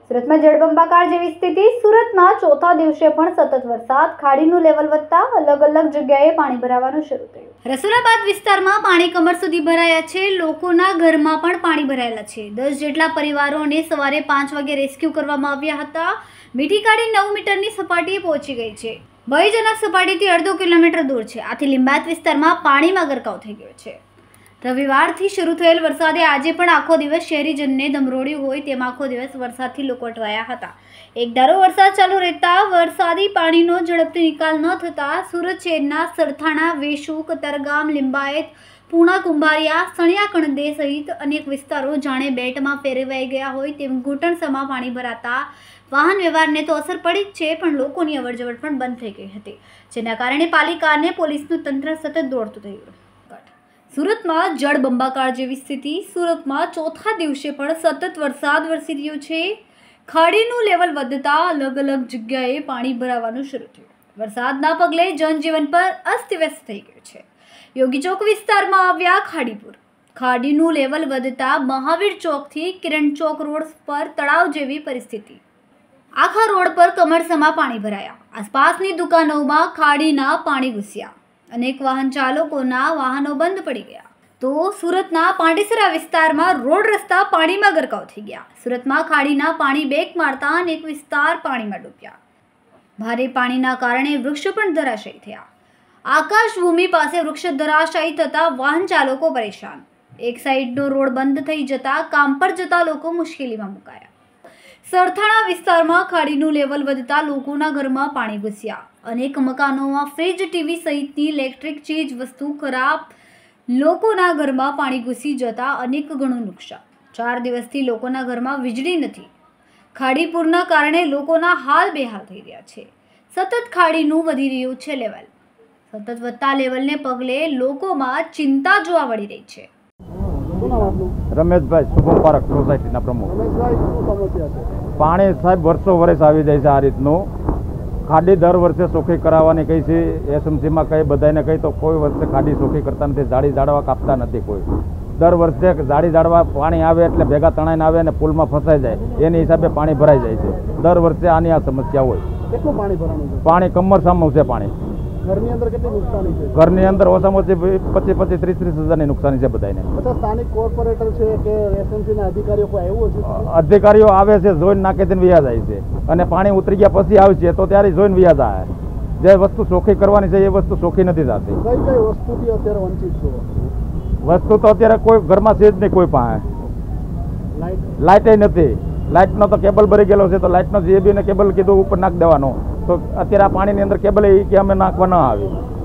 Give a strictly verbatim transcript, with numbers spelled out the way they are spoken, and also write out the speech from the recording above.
સુરત में जળબંબાકાર જેવી સ્થિતિ। સુરત में ચોથા દિવસે પણ સતત વરસાદ, ખાડીનું લેવલ વધતા અલગ અલગ જગ્યાએ પાણી ભરાવાનું શરૂ થયું। રસુલાબાદ વિસ્તારમાં પાણી કમર સુધી ભરાયા છે। લોકોના ઘરમાં પણ પાણી ભરાયેલા છે। દસ જેટલા પરિવારોને સવારે પાંચ વાગે રેસ્ક્યુ કરવામાં આવ્યા હતા। મીઠી ખાડી નવ મીટરની સપાટીએ પહોંચી ગઈ છે। ભયજનક સપાટીથી અડધો કિલોમીટર દૂર છે। આથી લિંબાયત વિસ્તારમાં પાણીમાં ગરકાવ થઈ ગયો છે। રવિવારથી શરૂ થયેલ વરસાદે આજે પણ આખો દિવસ શહેરીજનને દમરોડ્યું હોય તેમ આખો દિવસ વરસાદથી લોકો અટવાયા હતા। એકધારો વરસાદ ચાલુ રહેતા વરસાદી પાણીનો ઝડપથી નિકાલ ન થતા સુરત શહેરના સરથાણા, વેશુ, કતારગામ, લિંબાયત, પૂણા, કુંભારિયા, સણિયા કણદે સહિત અનેક વિસ્તારો જાણે બેટમાં ફેરવાઈ ગયા હોય તેમ ઘૂંટણસમાં પાણી ભરાતા વાહન વ્યવહારને તો અસર પડી જ છે, પણ લોકોની અવરજવર પણ બંધ થઈ ગઈ હતી, જેના કારણે પાલિકા અને પોલીસનું તંત્ર સતત દોડતું થયું। સુરતમાં જળબંબાકાર જેવી સ્થિતિ। સુરતમાં ચોથા દિવસે પણ સતત વરસાદ વરસી રહ્યો છે। ખાડીનું લેવલ વધતા અલગ અલગ જગ્યાએ પાણી ભરાવાનું શરૂ થયું। વરસાદના પગલે જનજીવન પર અસ્તવ્યસ્ત થઈ ગયું છે। યોગી ચોક વિસ્તારમાં આવ્યા ખાડીપુર। ખાડીનું લેવલ વધતા મહાવીર ચોકથી કિરણ ચોક રોડ પર તળાવ જેવી પરિસ્થિતિ। આખા રોડ પર કમરસમાં પાણી ભરાયા। આસપાસની દુકાનોમાં ખાડીના પાણી ઘૂસ્યા। અનેક વાહન ચાલકોના વાહનો બંધ પડી ગયા। તો સુરતના પાંડેસરા વિસ્તારમાં રોડ રસ્તા પાણીમાં ગરકાવ થઈ ગયા। સુરતમાં ખાડીના પાણી બેક મારતા અનેક વિસ્તાર પાણીમાં ડૂબ્યા। ભારે પાણીના કારણે વૃક્ષો પણ ધરાશાયી થયા। આકાશ ભૂમિ પાસે વૃક્ષ ધરાશાયી થતા વાહન ચાલકો પરેશાન। એક સાઈડનો રોડ બંધ થઈ જતા કામ પર જતા લોકો મુશ્કેલીમાં મુકાયા। સરથાણા વિસ્તારમાં ખાડીનું લેવલ વધતા લોકોના ઘરમાં પાણી ઘૂસ્યા। અનેક મકાનોમાં ફ્રીજ, ટીવી સહિતની ઇલેક્ટ્રિક ચીજ વસ્તુ ખરાબ। લોકોના ઘરમાં પાણી ઘૂસી જતા અનેક ગણું નુકસાન। ચાર દિવસથી લોકોના ઘરમાં વીજળી નથી। ખાડીપુરના કારણે લોકોના હાલ બેહાલ થઈ રહ્યા છે। સતત ખાડીનું વધી રહ્યું છે લેવલ। સતત વધતા લેવલને પગલે લોકોમાં ચિંતા જોવા મળી રહી છે। રમેશભાઈ, શુભમ પાર્ક સોસાયટીના પ્રમુખ। પાણી સાહેબ વર્ષો વર્ષ આવી જાય છે। આ રીતનું ખાડી દર વર્ષે ચોખ્ખી કરાવવાની કહી છે। એસએમસીમાં કહી બધાને કહી તો કોઈ વર્ષે ખાડી ચોખ્ખી કરતા નથી। જાડી જાડવા કાપતા નથી કોઈ। દર વર્ષે જાડી જાડવા પાણી આવે એટલે ભેગા તણાઈને આવે અને પુલમાં ફસાઈ જાય, એની હિસાબે પાણી ભરાઈ જાય છે। દર વર્ષે આની આ સમસ્યા હોય। કેટલું પાણી ભરાણું છે? પાણી કમર સામે છે પાણી। ઘરની અંદર કેટલી નુકસાની છે? ઘરની અંદર ઓછામાં ઓછી પચીસ પચીસ ત્રીસ ત્રીસ હજારની નુકસાની છે બધાને। અચ્છા, સ્થાનિક કોર્પોરેટર છે કે એસએમસીના અધિકારીઓ કોઈ આવ્યું છે? અધિકારીઓ આવે છે, જોઈને નાખે છે, વ્યાજ જાય છે, અને પાણી ઉતરી ગયા પછી આવશે તો ત્યારે જોઈને વ્યાજ આવે। જે વસ્તુ ચોખ્ખી કરવાની છે એ વસ્તુ ચોખ્ખી નથી થતી। કઈ કઈ વસ્તુથી અત્યારે વંચિત છો? વસ્તુ તો અત્યારે કોઈ ઘરમાં છે જ નહીં કોઈ પાસે। લાઇટ લાઇટે નથી। લાઇટનો તો કેબલ ભરી ગયેલો છે, તો લાઇટનો જીએબીને કેબલ કીધું ઉપર નાખ દેવાનો, તો અત્યારે આ પાણીની અંદર કેબલ એ કે અમે નાખવા ન આવી।